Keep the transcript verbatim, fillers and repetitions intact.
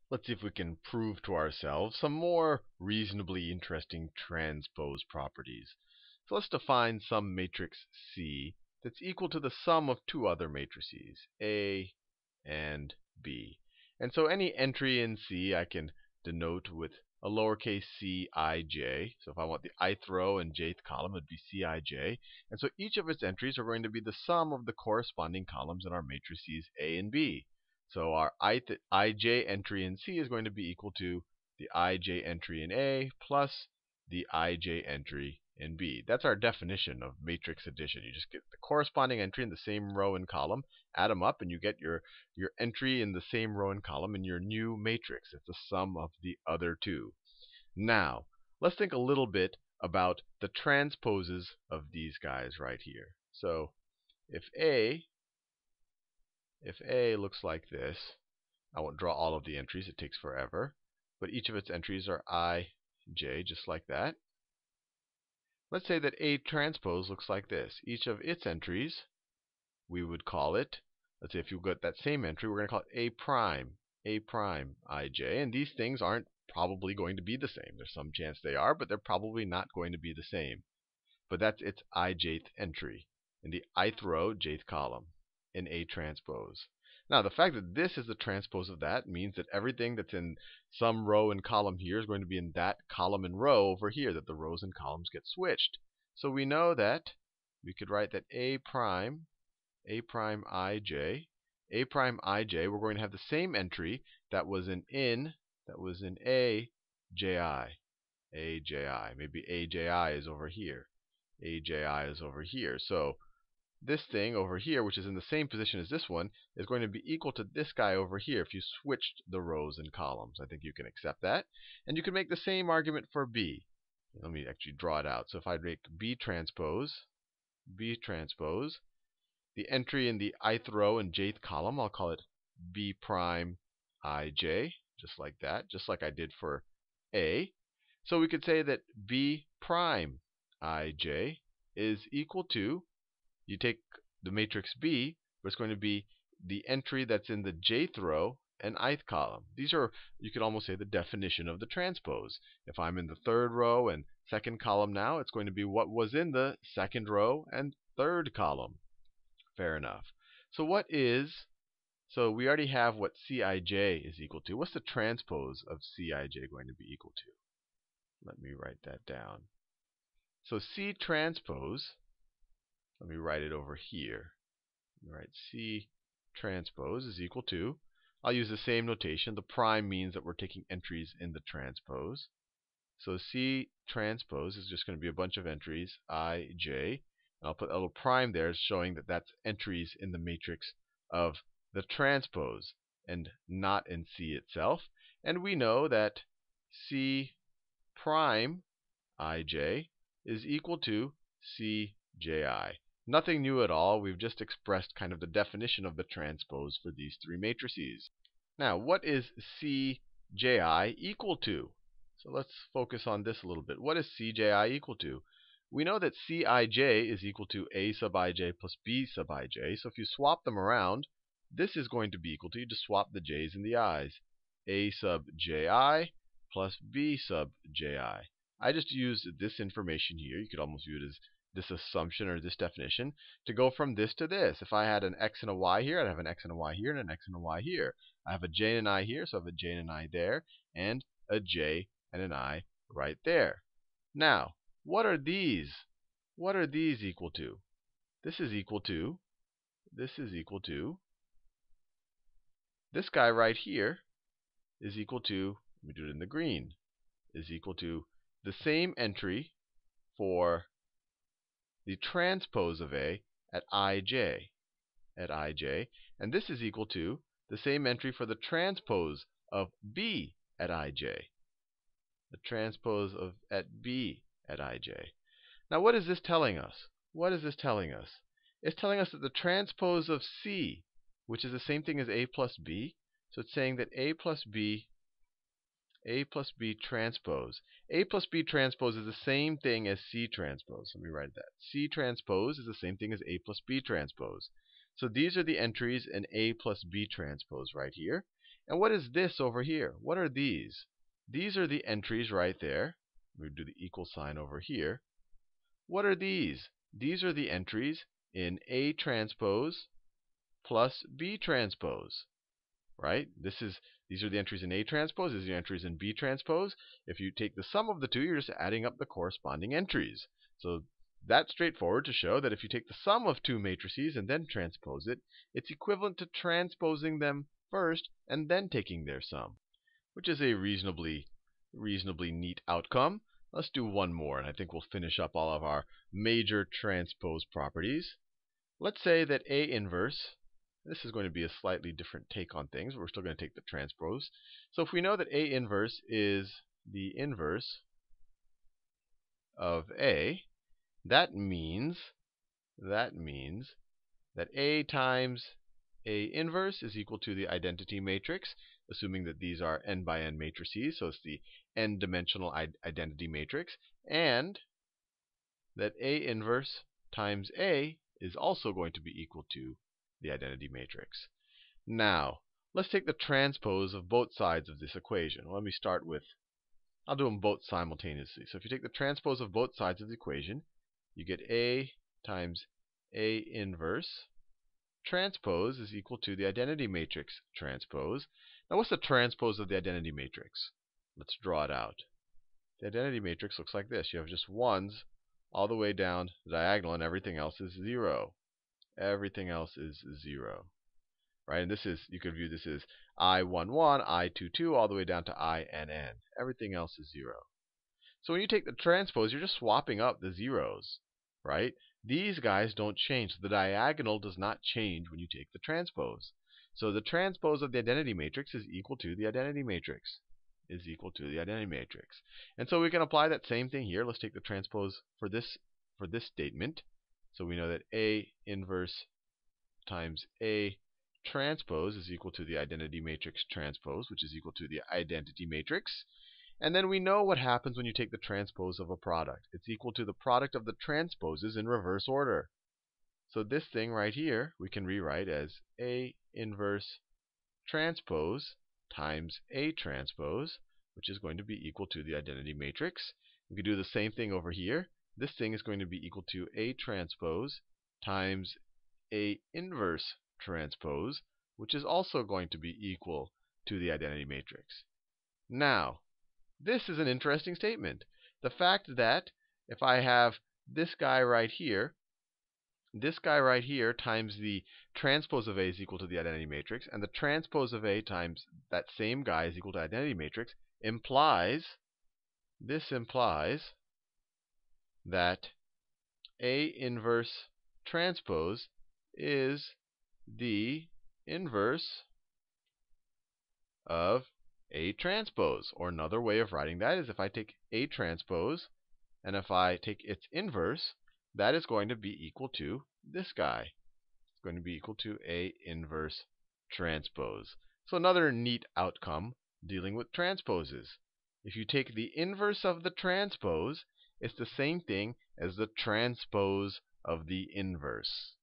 let's see if we can prove to ourselves some more reasonably interesting transpose properties. So let's define some matrix C that's equal to the sum of two other matrices, A and B. And so any entry in C I can denote with a lowercase c ij. So if I want the ith row and jth column, it would be cij. And so each of its entries are going to be the sum of the corresponding columns in our matrices A and B. So our ith, ij entry in C is going to be equal to the ij entry in A plus the ij entry in B. That's our definition of matrix addition. You just get the corresponding entry in the same row and column, add them up, and you get your, your entry in the same row and column in your new matrix. It's the sum of the other two. Now, let's think a little bit about the transposes of these guys right here. So if A If A looks like this, I won't draw all of the entries, it takes forever, but each of its entries are I, J, just like that. Let's say that A transpose looks like this. Each of its entries, we would call it, let's say if you got that same entry, we're going to call it A prime, A prime, I, J. And these things aren't probably going to be the same. There's some chance they are, but they're probably not going to be the same. But that's its ijth entry in the ith row, jth column in A transpose. Now, the fact that this is the transpose of that means that everything that's in some row and column here is going to be in that column and row over here, that the rows and columns get switched. So we know that we could write that A prime, A prime ij, A prime ij, we're going to have the same entry that was in in, that was in A ji, A ji. Maybe A ji is over here. A ji is over here. So this thing over here, which is in the same position as this one, is going to be equal to this guy over here if you switched the rows and columns. I think you can accept that. And you can make the same argument for B. Let me actually draw it out. So if I make B transpose, B transpose, the entry in the ith row and jth column, I'll call it B prime ij, just like that, just like I did for A. So we could say that B prime ij is equal to, you take the matrix B, but it's going to be the entry that's in the jth row and ith column. These are, you could almost say, the definition of the transpose. If I'm in the third row and second column now, it's going to be what was in the second row and third column. Fair enough. So what is, so we already have what Cij is equal to. What's the transpose of Cij going to be equal to? Let me write that down. So C transpose, let me write it over here. All right, C transpose is equal to, I'll use the same notation. The prime means that we're taking entries in the transpose. So C transpose is just going to be a bunch of entries, I, J. And I'll put a little prime there showing that that's entries in the matrix of the transpose and not in C itself. And we know that C prime ij is equal to Cji. Nothing new at all. We've just expressed kind of the definition of the transpose for these three matrices. Now, what is Cji equal to? So let's focus on this a little bit. What is Cji equal to? We know that Cij is equal to A sub ij plus B sub ij. So if you swap them around, this is going to be equal to, you just swap the j's and the i's. A sub ji plus B sub ji. I just used this information here. You could almost view it as this assumption or this definition to go from this to this. If I had an x and a y here, I'd have an x and a y here and an x and a y here. I have a j and an I here, so I have a j and an I there, and a j and an I right there. Now, what are these? What are these equal to? This is equal to, this is equal to, this guy right here is equal to, let me do it in the green, is equal to the same entry for the transpose of A at ij, at ij, and this is equal to the same entry for the transpose of B at ij, the transpose of at B at ij. Now, what is this telling us? What is this telling us? It's telling us that the transpose of C, which is the same thing as A plus B, so it's saying that A plus B, A plus B transpose. A plus B transpose is the same thing as C transpose. Let me write that. C transpose is the same thing as A plus B transpose. So these are the entries in A plus B transpose right here. And what is this over here? What are these? These are the entries right there. We do the equal sign over here. What are these? These are the entries in A transpose plus B transpose. Right? This is these are the entries in A transpose, these are the entries in B transpose. If you take the sum of the two, you're just adding up the corresponding entries. So that's straightforward to show that if you take the sum of two matrices and then transpose it, it's equivalent to transposing them first and then taking their sum, which is a reasonably reasonably neat outcome. Let's do one more, and I think we'll finish up all of our major transpose properties. Let's say that A inverse, this is going to be a slightly different take on things. We're still going to take the transpose. So if we know that A inverse is the inverse of A, that means that means that A times A inverse is equal to the identity matrix, assuming that these are n by n matrices, so it's the n-dimensional identity matrix, and that A inverse times A is also going to be equal to the identity matrix. Now, let's take the transpose of both sides of this equation. Well, let me start with, I'll do them both simultaneously. So if you take the transpose of both sides of the equation, you get A times A inverse transpose is equal to the identity matrix transpose. Now, what's the transpose of the identity matrix? Let's draw it out. The identity matrix looks like this. You have just ones all the way down the diagonal, and everything else is zero. Everything else is zero. Right? And this is, you could view this as I one one, I two two, all the way down to I N N. Everything else is zero. So when you take the transpose, you're just swapping up the zeros. Right? These guys don't change. The diagonal does not change when you take the transpose. So the transpose of the identity matrix is equal to the identity matrix. Is equal to the identity matrix. And so we can apply that same thing here. Let's take the transpose for this for this statement. So we know that A inverse times A transpose is equal to the identity matrix transpose, which is equal to the identity matrix. And then we know what happens when you take the transpose of a product. It's equal to the product of the transposes in reverse order. So this thing right here we can rewrite as A inverse transpose times A transpose, which is going to be equal to the identity matrix. We can do the same thing over here. This thing is going to be equal to A transpose times A inverse transpose, which is also going to be equal to the identity matrix. Now, this is an interesting statement. The fact that if I have this guy right here, this guy right here times the transpose of A is equal to the identity matrix, and the transpose of A times that same guy is equal to identity matrix, implies, this implies that A inverse transpose is the inverse of A transpose. Or another way of writing that is if I take A transpose and if I take its inverse, that is going to be equal to this guy. It's going to be equal to A inverse transpose. So another neat outcome dealing with transposes. If you take the inverse of the transpose, it's the same thing as the transpose of the inverse.